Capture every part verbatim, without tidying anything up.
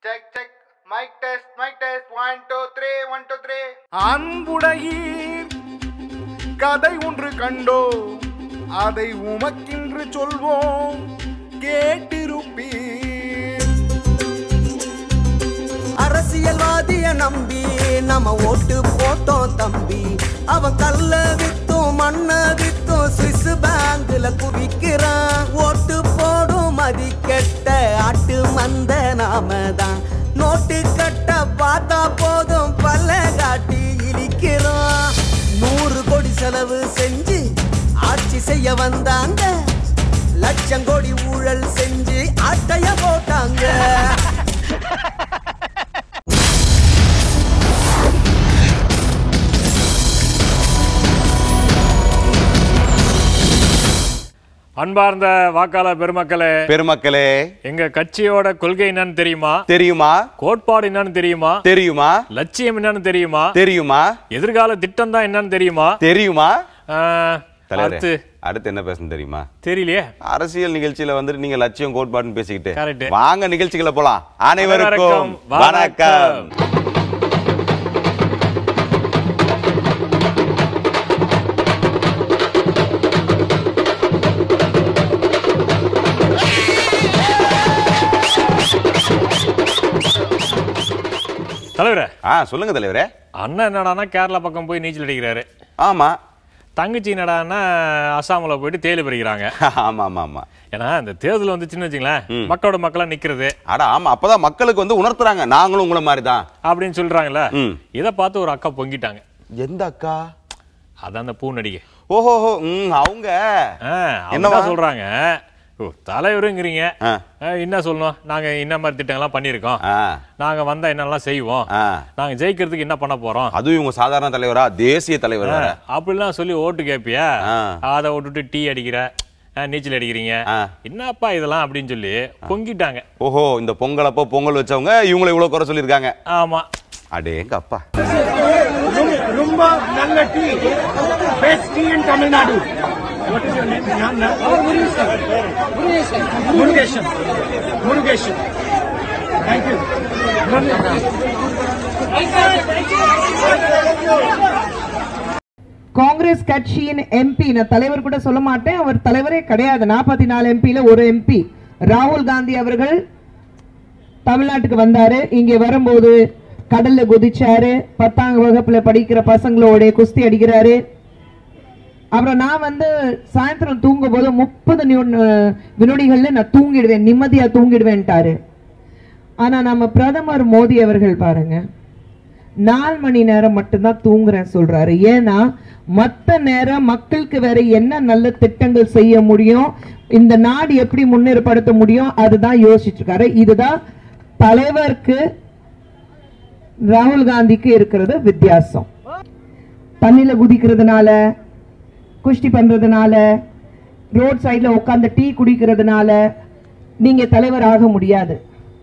Check, check. Mic test, mic test. One, two, three, one, two, three. அன்புடையீர் கதை ஒன்று கண்டோ அதை உமக்கின்று சொல்வோம் கேட்டிருப்பீர். அரசியல்வாதிய நம்பி நம்ம ஓட்டு போட்டோம் தம்பி. அவன் கல்ல வித்தும் மண்ண வித்தும் சுவிஸ் பேங்க்ல குவிக்கிறான். ஓட்டு போடும் மதி கெட்ட ஆட்டு மந்த நாம தான். நோட்டு கட்ட பார்த்தா போதும் பல்ல காட்டி இழிக்கிறோம். நூறு கோடி செலவு செஞ்சு ஆட்சி செய்ய வந்தாங்க. லட்சம் கோடி ஊழல் செஞ்சு ஆட்டைய போட்டாங்க. அன்பார்ந்த வாக்காளர் பெருமக்களே பெருமக்களே எங்க கட்சியோட கொள்கை என்னன்னு தெரியுமா? தெரியுமா? கோட்பாடு என்னன்னு தெரியுமா? தெரியுமா? லட்சியம் என்னன்னு தெரியுமா? தெரியுமா? எதிர்கால திட்டம் தான் என்னன்னு தெரியுமா? தெரியுமா? அடுத்து அடுத்து என்ன பேசணும் தெரியுமா? தெரியலையே. அரசியல் நிகழ்ச்சியில வந்து நீங்க லட்சியம் கோட்பாடுன்னு பேசிக்கிட்டு கரெக்ட். வாங்க நிகழ்ச்சிகளை போலாம். அனைவருக்கும் வணக்கம். தலைவரே, ஆ சொல்லுங்க தலைவரே. அண்ணன் என்னடானா கேரளா பக்கம் போய் நீச்சல் அடிக்கிறாரு. ஆமா. தங்கச்சி என்னடானா அசாமில் போயிட்டு தேயிலை பறிக்கிறாங்க. ஆமா ஆமா ஆமா. ஏன்னா இந்த தேர்தல் வந்து சின்ன வச்சுங்களேன், மக்களோட மக்களா நிக்கிறது. அடா ஆமா, அப்பதான் மக்களுக்கு வந்து உணர்த்துறாங்க நாங்களும் உங்களை மாதிரி தான் அப்படின்னு சொல்றாங்கல்ல. இதை பார்த்து ஒரு அக்கா பொங்கிட்டாங்க. எந்த அக்கா? அதான் அந்த பூ நடிகை. ஓஹோ, அவங்க என்ன சொல்றாங்க? தலைவருங்கிறீங்க, என்ன சொல்லணும்? நாங்க என்ன மாதிரி திட்டங்கள்லாம் பண்ணிருக்கோம், நாங்க வந்தா என்னெல்லாம் செய்வோம், நாங்க ஜெயிக்கிறதுக்கு என்ன பண்ண போறோம், அதுவும் இவங்க சாதாரண தலைவரா தேசிய தலைவர் அப்படிலாம் சொல்லி ஓட்டு கேட்பியா? அதை விட்டுட்டு டீ அடிக்கிற, நீச்சல் அடிக்கிறீங்க, என்னப்பா இதெல்லாம் அப்படின்னு சொல்லி பொங்கிட்டாங்க. ஓஹோ, இந்த பொங்கலப்போ பொங்கல் வச்சவங்க இவங்களை இவ்வளவு குறை சொல்லிருக்காங்க. ஆமா. அடேங்க அப்பா, ரொம்ப நல்ல tea, best tea in Tamil Nadu. What is your name? Nana? Oh, Murugesan. Murugesan. Murugesan. Murugesan. Thank you. Congress கட்சியின் எம்பி, நான் தலைவர் கூட சொல்ல மாட்டேன், அவர் தலைவரே கிடையாது. நாற்பத்தி நாலு எம்பியில ஒரு எம்பி ராகுல் காந்தி அவர்கள் தமிழ்நாட்டுக்கு வந்தாரு. இங்கே வரும்போது கடல்ல குதிச்சாரு, பத்தாம் வகுப்புல படிக்கிற பசங்களோட குஸ்தி அடிக்கிறாரு. அப்புறம் நான் வந்து சாயந்தரம் தூங்கும் போது முப்பது வினொடிகள்ல நான் தூங்கிடுவேன், நிம்மதியா தூங்கிடுவேன்ட்டாரு. ஆனா நம்ம பிரதமர் மோடி அவர்கள் பாருங்க, நாலு மணி நேரம் மட்டும்தான் தூங்குறேன் சொல்றாரு. ஏன்னா மத்த நேரம் மக்களுக்கு வேற என்ன நல்ல திட்டங்கள் செய்ய முடியும், இந்த நாடு எப்படி முன்னேற்படுத்த முடியும், அதுதான் யோசிச்சு இருக்காரு. இதுதான் தலைவருக்கு ராகுல் காந்திக்கு இருக்கிறது வித்தியாசம். தண்ணில குதிக்கிறதுனால, குஷ்டி பண்றதுனால, ரோட் சைட்ல உட்கார்ந்து டீ குடிக்கிறதுனால நீங்க தலைவர் ஆக முடியாது.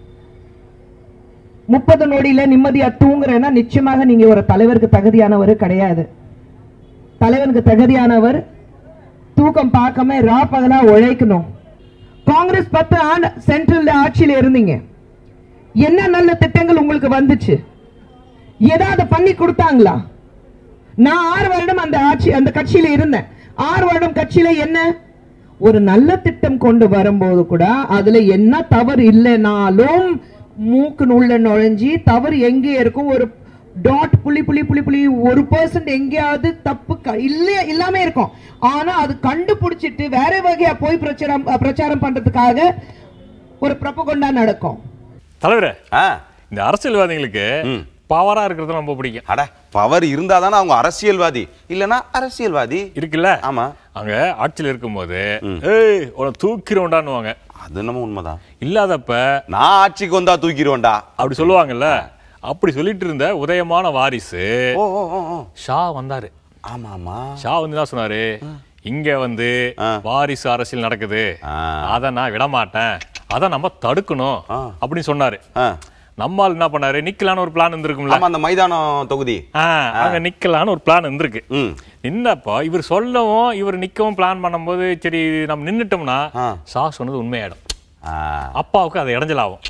முப்பது நொடியில நிம்மதியா தூங்குறேன்னா நிச்சயமாக நீங்க ஒரு தலைவருக்கு தகுதியானவர் கிடையாது. தலைவருக்கு தகுதியானவர் தூக்கம் பார்க்காம ரா பகலா உழைக்கணும். காங்கிரஸ் பத்து ஆண்டு சென்ட்ரல் ஆட்சியில இருந்தீங்க, என்ன நல்ல திட்டங்கள் உங்களுக்கு வந்துச்சு? ஏதாவது பண்ணி கொடுத்தாங்களா? நான் ஆறு வருடம் அந்த ஆட்சி அந்த கட்சியில இருந்தேன். ஆறு வருடம் கட்சியில என்ன ஒரு நல்ல திட்டம் கொண்டு வரும்போது கூட அதுல என்ன தவறு இல்லைனாலும் மூக்கு உள்ள நுழைஞ்சி தவறு எங்கே இருக்கும், ஒரு டாட் புள்ளி புள்ளி புள்ளி புள்ளி ஒரு பர்சன்ட் எங்கேயாவது தப்பு இல்ல இல்லாம இருக்கும். ஆனா அது கண்டுபிடிச்சிட்டு வேற வகையா போய் பிரச்சாரம் பிரச்சாரம் பண்றதுக்காக ஒரு ப்ரொபகண்டா நடக்கும். தலைவரே, இந்த அரசியல்வாதிகளுக்கு பவரா இருக்கிறது ரொம்ப பிடிக்கும். அட, பவர் இருந்தாதானே அவங்க அரசியல்வாதி, இல்லனா அரசியல்வாதி இருக்குல்ல. ஆமா, அவங்க ஆட்சியில் இருக்கும்போது ஏய் உன தூக்கிடுவோண்டான்னுவாங்க. அது நம்ம உண்மைதான். இல்லாதப்ப நான் ஆட்சிக்கு வந்தா தூக்கிடுவோண்டா அப்படி சொல்லுவாங்கல்ல. அப்படி சொல்லிட்டு இருந்த உதயமான வாரிசு ஷா வந்தாரு. ஆமா ஆமா. ஷா வந்து என்ன சொன்னாரு? இங்க வந்து வாரிசு அரசியல் நடக்குது, அத நான் விட மாட்டேன், அத நம்ம தடுக்கணும் அப்படின்னு சொன்னாரு. நம்மால் என்ன பண்ணாரு? நிக்கலான்னு ஒரு பிளான் இருந்திருக்கும்ல, அந்த மைதானம் தொகுதி அங்க நிக்கலான்னு ஒரு பிளான் இருந்திருக்கு. நின்னப்ப இவர் சொல்லவும் இவர் நிக்கவும் பிளான் பண்ணும்போது சரி நம்ம நின்னுட்டோம்னா ஷா சொன்னது உண்மையாயிடும். அப்பாவுக்கு அதை இடைஞ்சலாகும்.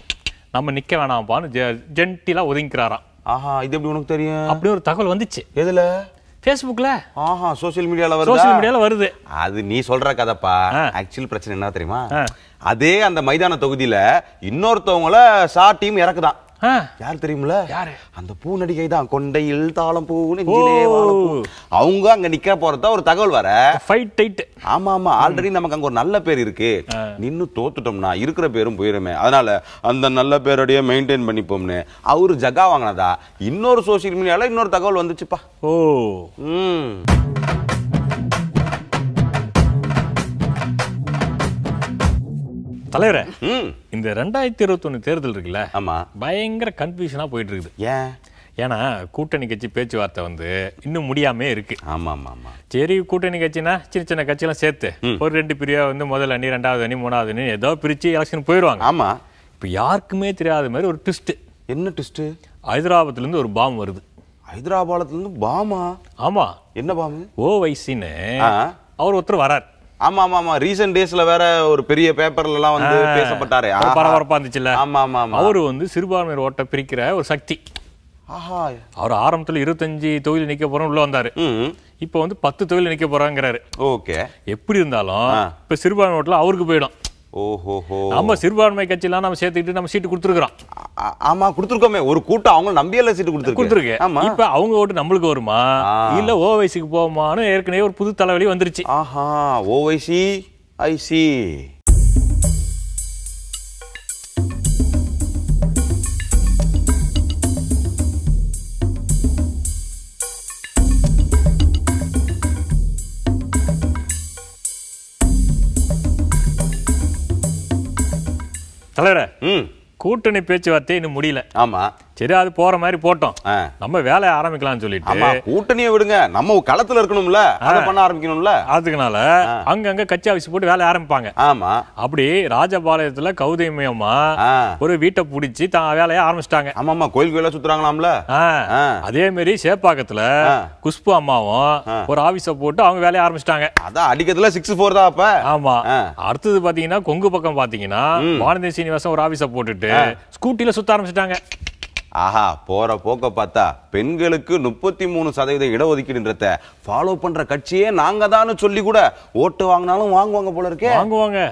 நம்ம நிக்க வேணாம்பான்னு ஜென்டிலா ஒதுங்கிக்கிறாராம். ஆஹா, இது எப்படி உனக்கு தெரியும்? அப்படி ஒரு தகவல் வந்துச்சு. எதுல? Facebookல. ஆஹா, சோஷியல் மீடியால வருது. சோஷியல் மீடியால வருது. அது நீ சொல்ற கதைப்பா. ஆக்சுவல் பிரச்சனை என்ன தெரியுமா? அதே அந்த மைதான தொகுதியில இன்னொருத்தவங்கள சா டீம் இறக்குதான். யார் தெரியுமில? அந்த பூ நடிகை தான், கொண்டையில் தாளம் பூ நெஞ்சிலே வாழப்பூ. அவங்க அங்க நிக்க போறதா ஒரு தகவல் வர. Fight tight. ஆமா ஆமா, ஆல்ரெடி நமக்கு அங்க ஒரு நல்ல பேர் இருக்கு. நின்னு தோத்துட்டோம்னா இருக்கிற பேரும் போயிருமே, அதனால அந்த நல்ல பேரோடய மெயின்டைன் பண்ணிப்போம்னு அவரு ஜகா வாங்கினதா இன்னொரு சோசியல் மீடியால இன்னொரு தகவல் வந்துச்சுப்பா. ஓ. ம். தலைவரே, இந்த ரெண்டாயிரத்தி இருபத்தி ஒண்ணு தேர்தல் இருக்குல்ல, ஆமா, பயங்கர கன்ஃபியூஷனா போயிட்டு இருக்குது. ஏன்? ஏன்னா கூட்டணி கட்சி பேச்சுவார்த்தை வந்து இன்னும் முடியாம இருக்கு. ஆமா ஆமா ஆமா. சரி, கூட்டணி கட்சினா சின்ன சின்ன கட்சியெல்லாம் சேர்த்து ஒரு ரெண்டு பிரியா வந்து முதல் அணி, ரெண்டாவது அணி, மூணாவது அணி ஏதோ பிரிச்சு எலெக்ஷன் போயிடுவாங்க. ஆமா. இப்ப யாருக்குமே தெரியாத மாதிரி ஒரு ட்விஸ்ட். என்ன ட்விஸ்ட்? ஹைதராபாத்ல இருந்து ஒரு பாம் வருது. ஹைதராபாத்ல இருந்து பாமா? ஆமா. என்ன பாம்? ஓவைசின்னு அவர் ஒருத்தர் வரார். ஆமா ஆமா ஆமா, ரீசன்ட் டேஸ்ல வேற ஒரு பெரிய பேப்பர்ல எல்லாம் வந்து பேசப்பட்டாரே, பரபரப்பா இருந்துச்சுல்ல. ஆமா ஆமா ஆமா. அவரு வந்து சிறுபான்மையர் ஓட்ட பிரிக்கிற ஒரு சக்தி. ஆஹா. அவர் ஆரம்பத்துல இருபத்தஞ்சு தொகுதியில் நிக்க போறோம் உள்ள வந்தாரு. இப்ப வந்து பத்து தொகுதியில் நிக்க போறாங்கிறாரு. ஓகே. எப்படி இருந்தாலும் இப்ப சிறுபான்மை ஓட்டுல அவருக்கு போயிடும். ஓஹோஹோ. நம்ம சிறுபான்மை கட்சியெல்லாம் நம்ம சேர்த்துக்கிட்டு நம்ம சீட்டு கொடுத்துருக்கோம். ஆமா, கொடுத்துருக்கோமே. ஒரு கூட்டம் அவங்க நம்பியல சீட்டு கொடுத்துருக்கு. இப்ப அவங்க ஓட்டு நம்மளுக்கு வருமா இல்ல ஓவைசிக்கு போகுமான்னு ஏற்கனவே ஒரு புது தலைவலி வந்துருச்சு. ஆஹா, ஓவைசி ஐசி. தலைவரே, கூட்டணி பேச்சுவார்த்தை இன்னும் முடியல. ஆமா. சரி, அது போற மாதிரி போட்டோம், நம்ம வேலையை ஆரம்பிக்கலாம்னு சொல்லிட்டு. கூட்டணியை விடுங்க, நம்ம களத்துல இருக்கணும்ல, அத பண்ண ஆரம்பிக்கணும்ல. அதுக்குனால அங்கங்க கட்சி ஆபீஸ் போட்டு வேலை ஆரம்பிப்பாங்க. ஆமா. அப்படி ராஜபாளையத்துல கௌதமியம்மா ஒரு வீட்டை பிடிச்சி தான் வேலையை ஆரம்பிச்சிட்டாங்க. ஆமா ஆமா, கோயில் கோயிலா சுத்துறாங்களாம்ல. அதே மாதிரி சேப்பாக்கத்துல குஷ்பு அம்மாவும் ஒரு ஆபீஸ போட்டு அவங்க வேலையை ஆரம்பிச்சிட்டாங்க. அதான் அடிக்கிறதுல சிக்ஸ் ஃபோர் தான் அப்ப. ஆமா. அடுத்தது பாத்தீங்கன்னா கொங்கு பக்கம் பாத்தீங்கன்னா வானதி சீனிவாசன் ஒரு ஆபீஸ போட்டுட்டு ஸ்கூட்டில சுத்த ஆரம்பிச்சிட்டாங்க. ஆஹா, போற போக்க பார்த்தா பெண்களுக்கு முப்பத்தி மூணு சதவீத இடஒதுக்கீடுன்றத ஃபாலோ பண்ற கட்சியே நாங்க தான் சொல்லி கூட ஓட்டு வாங்கினாலும் வாங்குவாங்க போல இருக்கே. வாங்குவாங்க.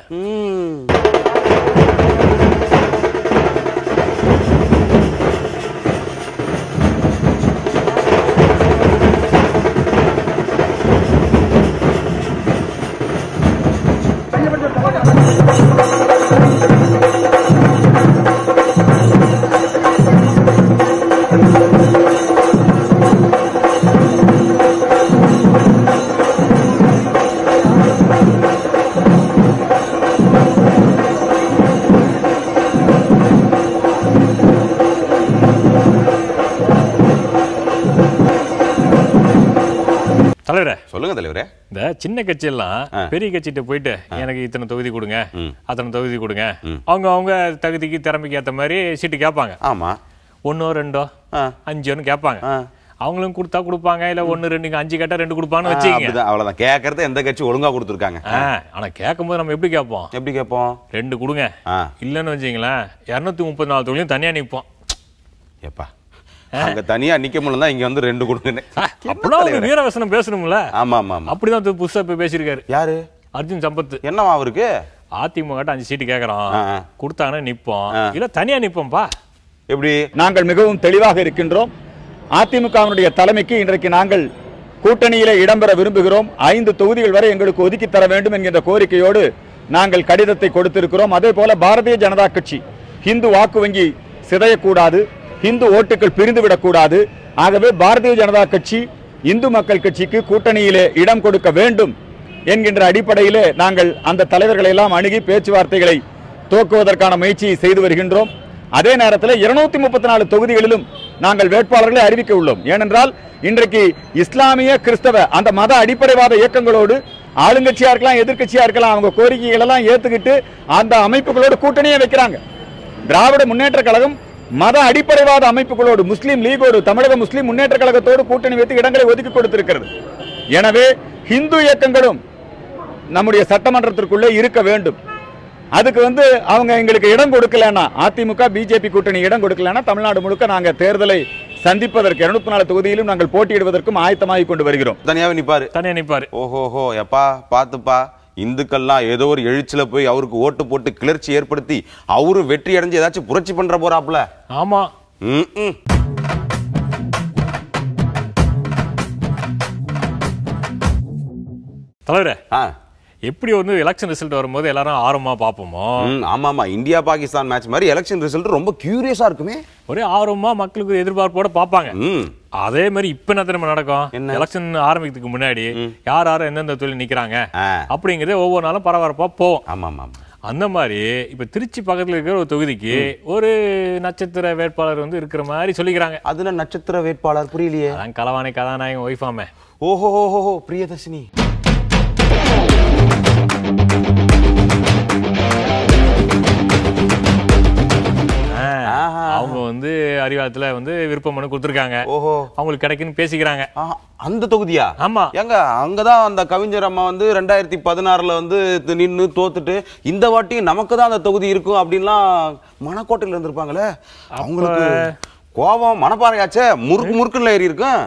தலைவரே, சொல்லுங்க தலைவரே. இந்த சின்ன கட்சி எல்லாம் பெரிய கட்சிட்ட போயிட்டு எனக்கு இத்தனை தொகுதி கொடுங்க, அத்தனை தொகுதி கொடுங்க, அவங்க அவங்க தகுதிக்கு திறமைக்கு ஏத்த மாதிரி சீட்டு கேட்பாங்க. ஆமா. ஒன்னோ ரெண்டோ அஞ்சோன்னு கேட்பாங்க. அவங்களும் கொடுத்தா கொடுப்பாங்க, இல்ல ஒன்னு ரெண்டு அஞ்சு கேட்டா ரெண்டு கொடுப்பான்னு வச்சுக்கோங்க. அவ்வளவுதான். கேட்கறது எந்த கட்சி ஒழுங்கா கொடுத்துருக்காங்க. ஆனா கேட்கும் போது நம்ம எப்படி கேட்போம்? எப்படி கேட்போம்? ரெண்டு கொடுங்க, இல்லன்னு வச்சுங்களேன் இருநூத்தி முப்பத்தி நாலு தொகுதியும் தனியா நிற்போம். எப்பா, அங்க தனியா நிக்க முடியல, இங்க வந்து ரெண்டு கொடுங்க. அப்படின்னா வீரவசனம் பேசணும்ல. ஆமா ஆமா. அப்படிதான் புதுசா போய் பேசியிருக்காரு. யாரு? அர்ஜுன் சம்பத். என்னவா அவருக்கு? அதிமுக அஞ்சு சீட்டு கேட்கறோம், கொடுத்தாங்கன்னா நிப்போம், இல்ல தனியா நிப்போம்பா. எப்படி? நாங்கள் மிகவும் தெளிவாக இருக்கின்றோம். அதிமுகவினுடைய தலைமைக்கு இன்றைக்கு நாங்கள் கூட்டணியிலே இடம்பெற விரும்புகிறோம். ஐந்து தொகுதிகள் வரை எங்களுக்கு ஒதுக்கி தர வேண்டும் என்கின்ற கோரிக்கையோடு நாங்கள் கடிதத்தை கொடுத்திருக்கிறோம். அதே போல பாரதிய ஜனதா கட்சி இந்து வாக்கு வங்கி சிதையக்கூடாது, இந்து ஓட்டுகள் பிரிந்துவிடக்கூடாது. ஆகவே பாரதிய ஜனதா கட்சி இந்து மக்கள் கட்சிக்கு கூட்டணியிலே இடம் கொடுக்க வேண்டும் என்கின்ற அடிப்படையிலே நாங்கள் அந்த தலைவர்களை எல்லாம் அணுகி பேச்சுவார்த்தைகளை துவக்குவதற்கான முயற்சியை செய்து வருகின்றோம். அதே நேரத்தில் இருநூத்தி முப்பத்தி நாலு தொகுதிகளிலும் நாங்கள் வேட்பாளர்களை அறிவிக்க உள்ளோம். ஏனென்றால் இன்றைக்கு இஸ்லாமிய கிறிஸ்தவ அந்த மத அடிப்படைவாத இயக்கங்களோடு ஆளுங்கட்சியா இருக்கலாம், எதிர்கட்சியா இருக்கலாம், அவங்க கோரிக்கைகள் எல்லாம் ஏத்துக்கிட்டு அந்த அமைப்புகளோடு கூட்டணியை வைக்கிறாங்க. திராவிட முன்னேற்ற கழகம் மத அடிப்படைவாத அமைப்புகளோடு முஸ்லீம் லீகோடு தமிழக முஸ்லீம் முன்னேற்ற கழகத்தோடு கூட்டணி வைத்து இடங்களை ஒதுக்கி கொடுத்திருக்கிறது. எனவே இந்து இயக்கங்களும் நம்முடைய சட்டமன்றத்திற்குள்ளே இருக்க வேண்டும். அதுக்கு வந்து அவங்க எங்களுக்கு இடம் கொடுக்கலன்னா, அதிமுக பிஜேபி கூட்டணி இடம் கொடுக்கலன்னா தமிழ்நாடு முழுக்க நாங்க தேர்தலை சந்திப்பதற்கு இருநூத்தி நாலு தொகுதியிலும் நாங்கள் போட்டியிடுவதற்கும் ஆயத்தமாகி கொண்டு வருகிறோம். தனியாவே நிப்பாரு தனியா நிப்பாரு. ஓஹோஹோ எப்பா பாத்துப்பா, இந்துக்கள்லாம் ஏதோ ஒரு எழுச்சில போய் அவருக்கு ஓட்டு போட்டு கிளர்ச்சி ஏற்படுத்தி அவரும் வெற்றி அடைஞ்சு ஏதாச்சும் புரட்சி பண்ற போறாப்ல. ஆமா. ம் தலைவரே, எப்படி வந்து எலெக்ஷன் ரிசல்ட் வரும்போது எல்லாரும் ஆர்வமா பாப்போமோ, ஆமா ஆமா இந்தியா பாகிஸ்தான் மேட்ச் மாதிரி எலெக்ஷன் ரிசல்ட் ரொம்ப கியூரியஸா இருக்குமே. ஒரே ஆர்வமா மக்களுக்கு எதிர்பார்ப்போட பாப்பாங்க. அதே மாதிரி இப்ப என்ன தெரியுமா நடக்கும், எலெக்ஷன் ஆரம்பிக்கிறதுக்கு முன்னாடி யார் யாரும் எந்தெந்த தொழில் நிக்கிறாங்க அப்படிங்கறதே ஒவ்வொரு நாளும் பரபரப்பா போவோம். ஆமா ஆமா. அந்த மாதிரி இப்ப திருச்சி பக்கத்துல இருக்கிற ஒரு தொகுதிக்கு ஒரு நட்சத்திர வேட்பாளர் வந்து இருக்கிற மாதிரி சொல்லிக்கிறாங்க. அதுல நட்சத்திர வேட்பாளர் புரியலையே. அதான் கலவாணி கதாநாயகன் ஒய்ஃபாமே. ஓஹோ ஓஹோ பிரியதர்ஷினி. அவங்க வந்து அறிவாலயத்துல வந்து விருப்ப மனு கொடுத்திருக்காங்க. ஓஹோ, அவங்களுக்கு கிடைக்குன்னு பேசிக்கிறாங்க. அந்த தொகுதியா? ஆமா. எங்க அங்கதான் அந்த கவிஞர் அம்மா வந்து ரெண்டாயிரத்தி பதினாறுல வந்து நின்னு தோத்துட்டு இந்த வாட்டி நமக்கு தான் அந்த தொகுதி இருக்கும் அப்படின்லாம் மணக்கோட்டையில இருந்திருப்பாங்களே. அவங்களுக்கு கோபம் மனப்பாறையாச்சே, முறுக்கு முறுக்குன்னு ஏறி இருக்கும்.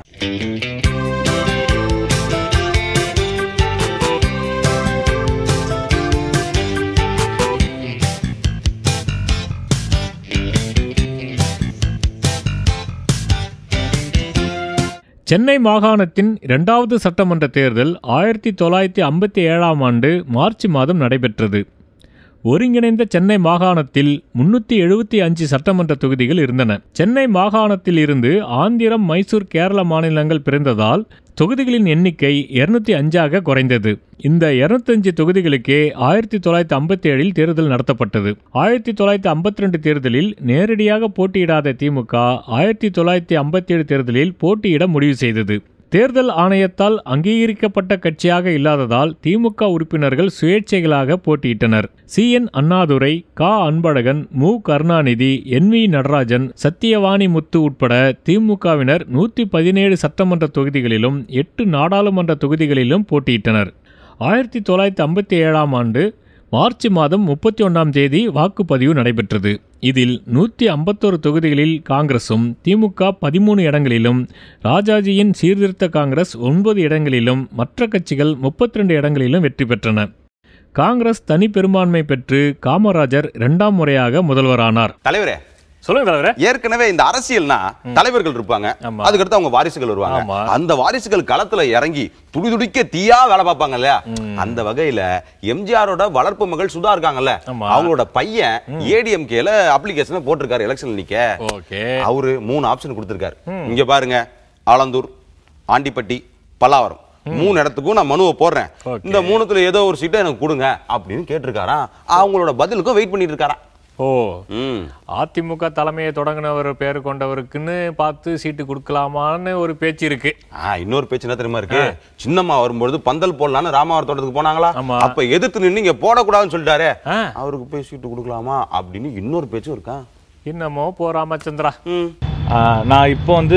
சென்னை மாகாணத்தின் இரண்டாவது சட்டமன்ற தேர்தல் ஆயிரத்தி தொள்ளாயிரத்தி ஐம்பத்தி ஏழாம் ஆண்டு மார்ச் மாதம் நடைபெற்றது. ஒருங்கிணைந்த சென்னை மாகாணத்தில் முன்னூற்றி எழுபத்தி அஞ்சு சட்டமன்ற தொகுதிகள் இருந்தன. சென்னை மாகாணத்தில் இருந்து ஆந்திரம், மைசூர், கேரள மாநிலங்கள் பிறந்ததால் தொகுதிகளின் எண்ணிக்கை இருநூத்தி அஞ்சாக குறைந்தது. இந்த இருநூத்தி அஞ்சு தொகுதிகளுக்கே ஆயிரத்தி தொள்ளாயிரத்தி ஐம்பத்தி ஏழில் தேர்தல் நடத்தப்பட்டது. ஆயிரத்தி தொள்ளாயிரத்தி ஐம்பத்தி ரெண்டு தேர்தலில் நேரடியாக போட்டியிடாத திமுக ஆயிரத்தி தொள்ளாயிரத்தி ஐம்பத்தி ஏழு தேர்தலில் போட்டியிட முடிவு செய்தது. தேர்தல் ஆணையத்தால் அங்கீகரிக்கப்பட்ட கட்சியாக இல்லாததால் திமுக உறுப்பினர்கள் சுயேட்சைகளாக போட்டியிட்டனர். C N Annadurai, K Anbazhagan, மு கருணாநிதி, என் வி நடராஜன், சத்தியவாணி முத்து உட்பட திமுகவினர் நூற்றி பதினேழு சட்டமன்ற தொகுதிகளிலும் எட்டு நாடாளுமன்ற தொகுதிகளிலும் போட்டியிட்டனர். ஆயிரத்தி தொள்ளாயிரத்தி ஐம்பத்தி ஏழாம் ஆண்டு மார்ச் மாதம் முப்பத்தி ஒன்றாம் தேதி வாக்குப்பதிவு நடைபெற்றது. இதில் நூற்றி ஐம்பத்தொரு தொகுதிகளில் காங்கிரசும், திமுக பதிமூணு இடங்களிலும், ராஜாஜியின் சீர்திருத்த காங்கிரஸ் ஒன்பது இடங்களிலும், மற்ற கட்சிகள் முப்பத்தி ரெண்டு இடங்களிலும் வெற்றி பெற்றன. காங்கிரஸ் தனி பெரும்பான்மை பெற்று காமராஜர் இரண்டாம் முறையாக முதல்வரானார். தலைவரே சொல்லுங்க தலைவரே. ஏற்கனவே இந்த அரசியல்னா தலைவர்கள் இருப்பாங்க, அதுக்கடுத்து அவங்க வாரிசுகள் வருவாங்க. அந்த வாரிசுகள் களத்துல இறங்கி துடி துடிக்க தீயா வேலை பார்ப்பாங்க இல்லையா? அந்த வகையில எம்ஜிஆரோட வளர்ப்பு மகள் சுதா இருக்காங்கல்ல, அவங்களோட பையன் ஏடிஎம்கேல அப்ளிகேஷன் போட்டிருக்காரு எலெக்ஷன் நிக்க. அவரு மூணு ஆப்ஷன் கொடுத்திருக்காரு. இங்க பாருங்க, ஆலந்தூர், ஆண்டிப்பட்டி, பல்லாவரம் மூணு இடத்துக்கும் நான் மனுவை போடுறேன், இந்த மூணுத்துல ஏதோ ஒரு சீட்டை எனக்கு கொடுங்க அப்படின்னு கேட்டிருக்காராம். அவங்களோட பதிலுக்கும் வெயிட் பண்ணிட்டு இருக்காராம். ஓ, அதிமுக தலைமையை தொடங்கினவர் பேர் கொண்டவருக்குன்னு பார்த்து சீட்டு கொடுக்கலாமான்னு ஒரு பேச்சு இருக்கு. இன்னொரு பேச்சு என்ன தெரியுமா இருக்கு? சின்னம்மா வரும்போது பந்தல் போடலான்னு ராமாவர தோட்டத்துக்கு போனாங்களா, அப்ப எதிர்த்து நின்று இங்க போடக்கூடாதுன்னு சொல்லிட்டாரு, அவருக்கு போய் சீட்டு கொடுக்கலாமா அப்படின்னு இன்னொரு பேச்சும் இருக்கா. என்னமோ போ ராமச்சந்திரா. நான் இப்போ வந்து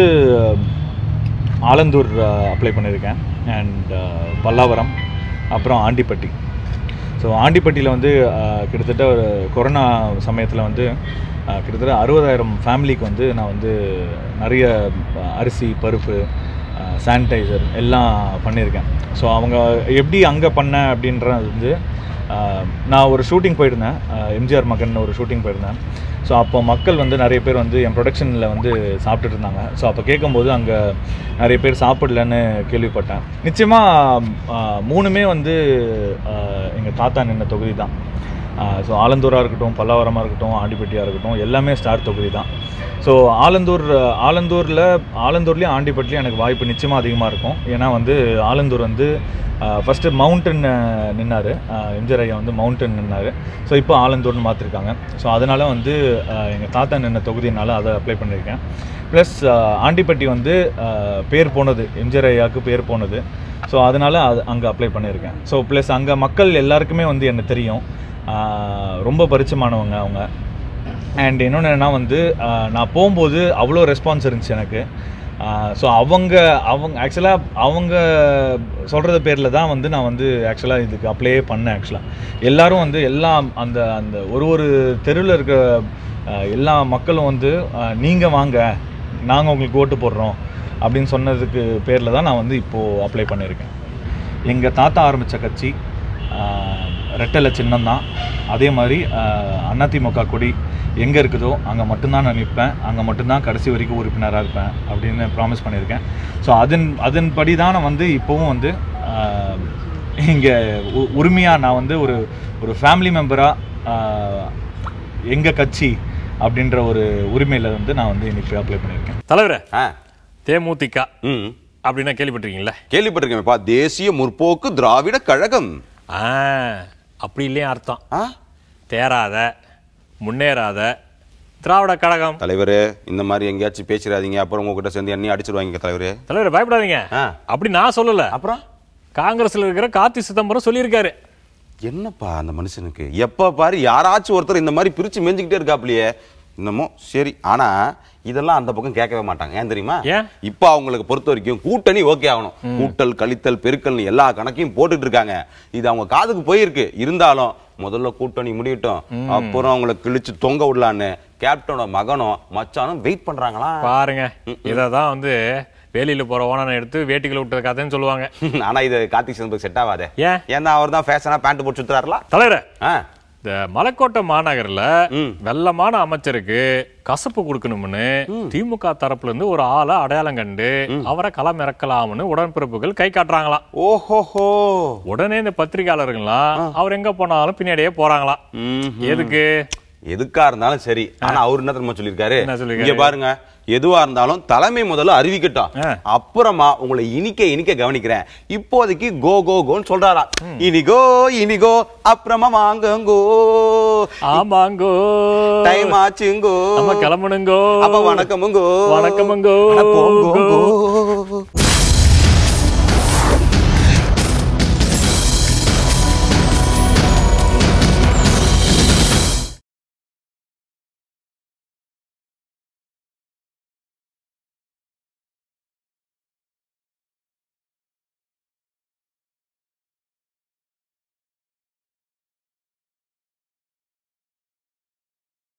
ஆலந்தூர் அப்ளை பண்ணியிருக்கேன், அண்ட் பல்லாவரம், அப்புறம் ஆண்டிப்பட்டி. ஸோ ஆண்டிப்பட்டியில் வந்து கிட்டத்தட்ட ஒரு கொரோனா சமயத்தில் வந்து கிட்டத்தட்ட அறுபதாயிரம் ஃபேமிலிக்கு வந்து நான் வந்து நிறைய அரிசி, பருப்பு, சானிடைசர் எல்லாம் பண்ணியிருக்கேன். ஸோ அவங்க எப்படி அங்கே பண்ணேன் அப்படின்றது வந்து, நான் ஒரு ஷூட்டிங் போயிருந்தேன், எம்ஜிஆர் மகன் ஒரு ஷூட்டிங் போயிருந்தேன். ஸோ அப்போ மக்கள் வந்து நிறைய பேர் வந்து என் ப்ரொடக்ஷனில் வந்து சாப்பிட்டுட்டு இருந்தாங்க. ஸோ அப்போ கேட்கும்போது அங்கே நிறைய பேர் சாப்பிடலன்னு கேள்விப்பட்டேன். நிச்சயமாக மூணுமே வந்து எங்கள் தாத்தா நின்ன தொகுதி தான். ஸோ ஆலந்தூராக இருக்கட்டும், பல்லாவரமாக இருக்கட்டும், ஆண்டிப்பட்டியாக இருக்கட்டும், எல்லாமே ஸ்டார் தொகுதி தான். ஸோ ஆலந்தூர் ஆலந்தூரில் ஆலந்தூர்லேயும் ஆண்டிப்பட்டிலையும் எனக்கு வாய்ப்பு நிச்சயமாக அதிகமாக இருக்கும். ஏன்னா வந்து ஆலந்தூர் வந்து ஃபஸ்ட்டு மவுண்டன் நின்னார், எம்ஜிஆர் ஐயா வந்து மவுண்டன் நின்னார். ஸோ இப்போ ஆலந்தூர்னு மாற்றிருக்காங்க. ஸோ அதனால் வந்து எங்கள் தாத்தா நின்ன தொகுதியினால் அதை அப்ளை பண்ணியிருக்கேன். ப்ளஸ் ஆண்டிப்பட்டி வந்து பேர் போனது, எம்ஜிஆர் ஐயாவுக்கு பேர் போனது. ஸோ அதனால் அது அங்கே அப்ளை பண்ணியிருக்கேன். ஸோ ப்ளஸ் அங்கே மக்கள் எல்லாருக்குமே வந்து எனக்கு தெரியும், ரொம்ப பரிச்சயமானவங்க அவங்க. அண்ட் இன்னொன்று என்னென்னா வந்து நான் போகும்போது அவ்வளோ ரெஸ்பான்ஸ் இருந்துச்சு எனக்கு. ஸோ அவங்க அவங்க ஆக்சுவலாக அவங்க சொல்கிறது பேரில் தான் வந்து நான் வந்து ஆக்சுவலாக இதுக்கு அப்ளையே பண்ணேன். ஆக்சுவலாக எல்லோரும் வந்து எல்லாம் அந்த அந்த ஒரு ஒரு தெருவில் இருக்கிற எல்லா மக்களும் வந்து நீங்கள் வாங்க நாங்கள் உங்களுக்கு ஓட்டு போடுறோம் அப்படின்னு சொன்னதுக்கு பேரில் தான் நான் வந்து இப்போது அப்ளை பண்ணியிருக்கேன். எங்கள் தாத்தா ஆரம்பித்த கட்சி ரெட்டலை சின்னம் தான். அதே மாதிரி அதிமுக கொடி எங்கே இருக்குதோ அங்கே மட்டும்தான் நான் நிற்பேன், அங்கே மட்டும்தான் கடைசி வரைக்கும் உறுப்பினராக இருப்பேன் அப்படின்னு ப்ராமிஸ் பண்ணியிருக்கேன். ஸோ அதன் அதன்படி தான் நான் வந்து இப்போவும் வந்து இங்கே உரிமையாக நான் வந்து ஒரு ஒரு ஃபேமிலி மெம்பராக எங்கள் கட்சி அப்படின்ற ஒரு உரிமையில் வந்து நான் வந்து இன்னைக்கு அப்ளை பண்ணியிருக்கேன். தலைவரே, தேமுதிக அப்படின்னா கேள்விப்பட்டிருக்கீங்களா? கேள்விப்பட்டிருக்கேன்ப்பா. தேசிய முற்போக்கு திராவிட கழகம். அப்படி இல்லையா அர்த்தம்? தேராத முன்னேறாத திராவிட கழகம். தலைவரே, இந்த மாதிரி எங்கேயாச்சும் பேசிடாதீங்க, அப்புறம் உங்ககிட்ட சேர்ந்து என்னையும் அடிச்சிருவாங்க. தலைவரே தலைவரே பயப்படாதீங்க, அப்படி நான் சொல்லல. அப்புறம் காங்கிரஸ்ல இருக்கிற கார்த்தி சிதம்பரம் சொல்லியிருக்காரு. என்னப்பா அந்த மனுஷனுக்கு எப்ப பாரு யாராச்சும் ஒருத்தர் இந்த மாதிரி பிரிச்சு மேஞ்சுக்கிட்டே இருக்காப்லையே இன்னமும். சரி, ஆனா இதெல்லாம் அந்த பக்கம் கேட்கவே மாட்டாங்க. ஏன் தெரியுமா? இப்ப அவங்களுக்கு பொறுத்த வரைக்கும் கூட்டணி ஓகே ஆகணும். கூட்டல் கழித்தல் பெருக்கல்னு எல்லா கணக்கையும் போட்டுட்டு இருக்காங்க. இது அவங்க காதுக்கு போயிருக்கு. இருந்தாலும் முதல்ல கூட்டணி முடியட்டும், அப்புறம் அவங்களை கிழிச்சு தொங்க விடலான்னு கேப்டனோட மகனும் மச்சானும் வெயிட் பண்றாங்களா பாருங்க. இததான் வந்து வேலையில போற ஓனனை எடுத்து வேட்டிகளை விட்ட கதைன்னு சொல்லுவாங்க. ஆனா இது கார்த்திக் சிதம்பரம் செட் ஆகாதே. ஏன்னா அவர் தான் ஃபேஷனா பேண்ட் போட்டு சுத்துறாருல. தலைவரே, இந்த மலைக்கோட்டை மாநகர்ல வெள்ளமான அமைச்சருக்கு கசப்பு கொடுக்கணும்னு திமுக தரப்புல இருந்து ஒரு ஆளை அடையாளம் கண்டு அவரை களம் இறக்கலாம்னு உடன்பிறப்புகள் கை காட்டுறாங்களாம். ஓஹோஹோ. உடனே இந்த பத்திரிகையாளர்கள்லாம் அவர் எங்க போனாலும் பின்னாடியே போறாங்களாம். எதுக்கு? எதுக்கா இருந்தாலும் சரி. ஆனா அவர் என்ன தெரியுமா சொல்லிருக்காரு? இங்க பாருங்க, எதுவா இருந்தாலும் தலைமை முதல்ல அறிவிக்கட்டும், அப்புறமா உங்களை இனிக்க இனிக்க கவனிக்கிறேன். இப்போதைக்கு கோ கோ கோன்னு சொல்றாரா. இனிகோ இனிகோ அப்புறமா வாங்கங்கோ, ஆமாங்கோ, டைம் ஆச்சுங்கோ, நம்ம கிளம்பணுங்கோ, அப்ப வணக்கமுங்கோ, வணக்கமுங்கோ, போங்கோ.